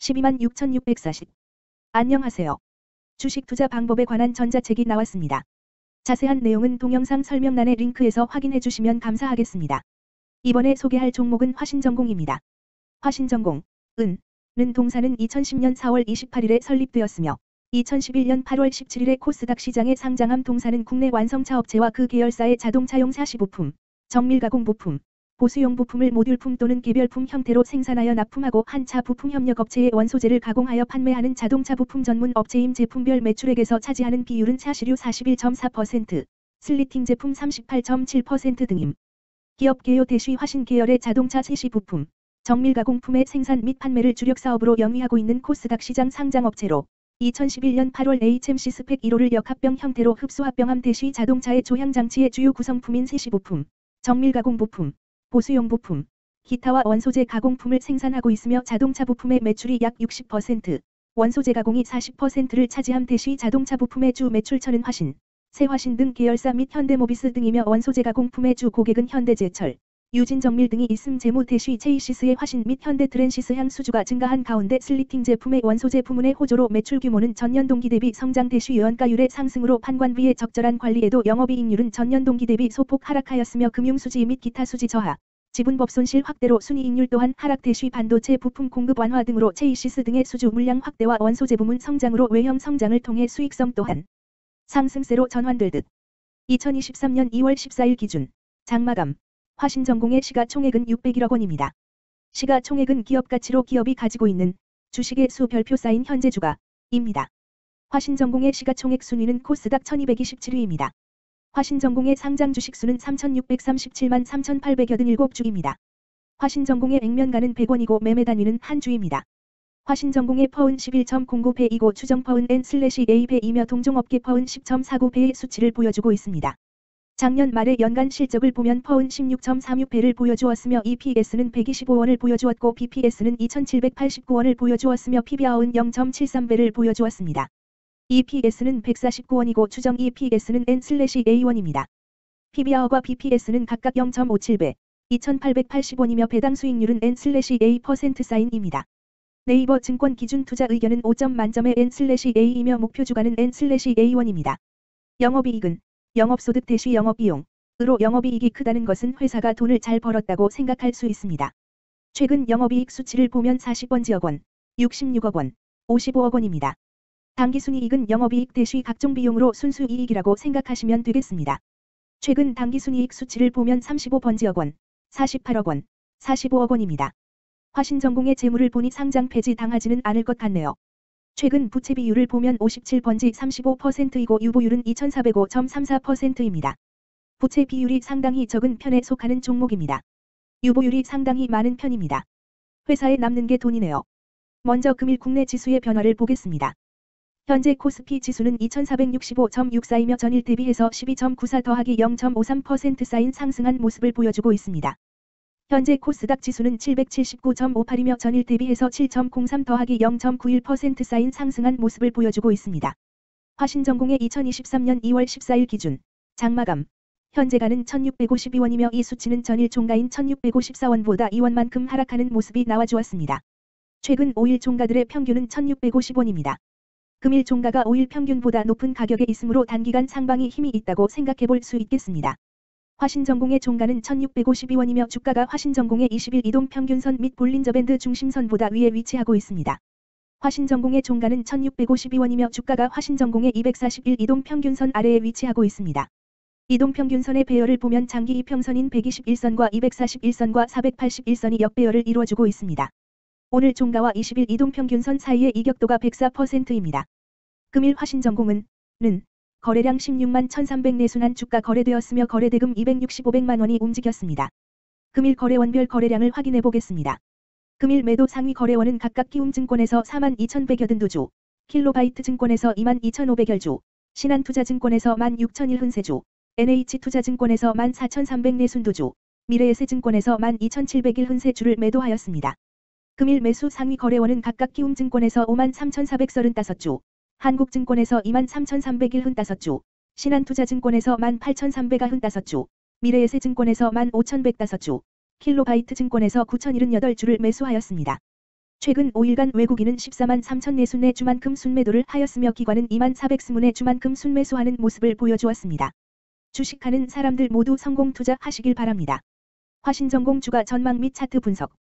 126,640. 안녕하세요. 주식 투자 방법에 관한 전자책이 나왔습니다. 자세한 내용은 동영상 설명란의 링크에서 확인해 주시면 감사하겠습니다. 이번에 소개할 종목은 화신전공입니다. 화신전공, 는 동사는 2010년 4월 28일에 설립되었으며 2011년 8월 17일에 코스닥 시장에 상장함. 동사는 국내 완성차 업체와 그 계열사의 자동차용 사시부품, 정밀가공 부품, 보수용 부품을 모듈품 또는 개별품 형태로 생산하여 납품하고 한 차 부품 협력업체에 원소재를 가공하여 판매하는 자동차 부품 전문 업체임. 제품별 매출액에서 차지하는 비율은 차시류 41.4%, 슬리팅 제품 38.7% 등임. 기업 개요 대쉬 화신 계열의 자동차 세시 부품, 정밀가공품의 생산 및 판매를 주력 사업으로 영위하고 있는 코스닥 시장 상장업체로 2011년 8월 HMC 스펙 1호를 역합병 형태로 흡수합병함. 대쉬 자동차의 조향장치의 주요 구성품인 세시 부품, 정밀가공 부품, 보수용 부품, 기타와 원소재 가공품을 생산하고 있으며 자동차 부품의 매출이 약 60%, 원소재 가공이 40%를 차지함. 대쉬 자동차 부품의 주 매출처는 화신, 새화신 등 계열사 및 현대모비스 등이며 원소재 가공품의 주 고객은 현대제철, 유진정밀 등이 있음. 재무 대쉬 체이시스의 화신 및 현대트랜시스 향 수주가 증가한 가운데 슬리팅 제품의 원소재 부문의 호조로 매출 규모는 전년 동기 대비 성장. 대쉬 원가율의 상승으로 판관비의 적절한 관리에도 영업이익률은 전년 동기 대비 소폭 하락하였으며 금융수지 및 기타 수지 저하, 지분법 손실 확대로 순이익률 또한 하락. 대쉬 반도체 부품 공급 완화 등으로 체이시스 등의 수주 물량 확대와 원소재 부문 성장으로 외형 성장을 통해 수익성 또한 상승세로 전환될 듯. 2023년 2월 14일 기준 장마감 화신전공의 시가총액은 601억 원입니다. 시가총액은 기업가치로 기업이 가지고 있는 주식의 수 별표 쌓인 현재 주가입니다. 화신전공의 시가총액 순위는 코스닥 1227위입니다. 화신전공의 상장 주식수는 3,637만 3,887주입니다. 화신전공의 액면가는 100원이고 매매 단위는 한 주입니다. 화신전공의 퍼은 11.09배이고 추정 퍼은 N/A배이며 동종업계 퍼은 10.49배의 수치를 보여주고 있습니다. 작년 말의 연간 실적을 보면 퍼은 16.36배를 보여주었으며 EPS는 125원을 보여주었고 BPS는 2,789원을 보여주었으며 PBR은 0.73배를 보여주었습니다. EPS는 149원이고 추정 EPS는 N/A1입니다. PBR과 BPS는 각각 0.57배, 2,880원이며 배당 수익률은 N/A% 사인입니다. 네이버 증권 기준 투자 의견은 5점 만점의 N/A이며 목표 주가는 N/A1입니다. 영업이익은 영업소득 대쉬 영업비용으로 영업이익이 크다는 것은 회사가 돈을 잘 벌었다고 생각할 수 있습니다. 최근 영업이익 수치를 보면 40번지억 원, 66억 원, 55억 원입니다. 당기순이익은 영업이익 대쉬 각종 비용으로 순수이익이라고 생각하시면 되겠습니다. 최근 당기순이익 수치를 보면 35번지억 원, 48억 원, 45억 원입니다. 화신전공의 재물을 보니 상장 폐지 당하지는 않을 것 같네요. 최근 부채 비율을 보면 57번지 35%이고 유보율은 2,405.34%입니다. 부채 비율이 상당히 적은 편에 속하는 종목입니다. 유보율이 상당히 많은 편입니다. 회사에 남는 게 돈이네요. 먼저 금일 국내 지수의 변화를 보겠습니다. 현재 코스피 지수는 2,465.64이며 전일 대비해서 12.94 더하기 0.53% 쌓인 상승한 모습을 보여주고 있습니다. 현재 코스닥 지수는 779.58이며 전일 대비해서 7.03 더하기 0.91% 쌓인 상승한 모습을 보여주고 있습니다. 화신전공의 2023년 2월 14일 기준 장마감 현재가는 1,652원이며 이 수치는 전일 종가인 1,654원보다 2원만큼 하락하는 모습이 나와주었습니다. 최근 5일 종가들의 평균은 1,650원입니다. 금일 종가가 5일 평균보다 높은 가격에 있으므로 단기간 상방이 힘이 있다고 생각해 볼 수 있겠습니다. 화신전공의 종가는 1,652원이며 주가가 화신전공의 20일 이동평균선 및 볼린저밴드 중심선보다 위에 위치하고 있습니다. 화신전공의 종가는 1,652원이며 주가가 화신전공의 241 이동평균선 아래에 위치하고 있습니다. 이동평균선의 배열을 보면 장기 이평선인 121선과 241선과 481선이 역배열을 이루어주고 있습니다. 오늘 종가와 20일 이동평균선 사이의 이격도가 104%입니다. 금일 화신전공은 거래량 16만 1,300내순한 주가 거래되었으며 거래대금 265백만 원이 움직였습니다. 금일 거래원별 거래량을 확인해 보겠습니다. 금일 매도 상위 거래원은 각각 키움증권에서 42,182주, 킬로바이트증권에서 22,500여주, 신한투자증권에서 16,001흔세주, NH투자증권에서 14,300내순두주, 미래에셋증권에서 12,701흔세주를 매도하였습니다. 금일 매수 상위 거래원은 각각 키움증권에서 53,435주, 한국증권에서 23,301흔5주, 신한투자증권에서 18,395주, 미래에셋증권에서 15,105주, 킬로바이트증권에서 9,078주를 매수하였습니다. 최근 5일간 외국인은 14만 3,044 주만큼 순매도를 하였으며 기관은 2만 420의 주만큼 순매수하는 모습을 보여주었습니다. 주식하는 사람들 모두 성공 투자하시길 바랍니다. 화신전공 주가 전망 및 차트 분석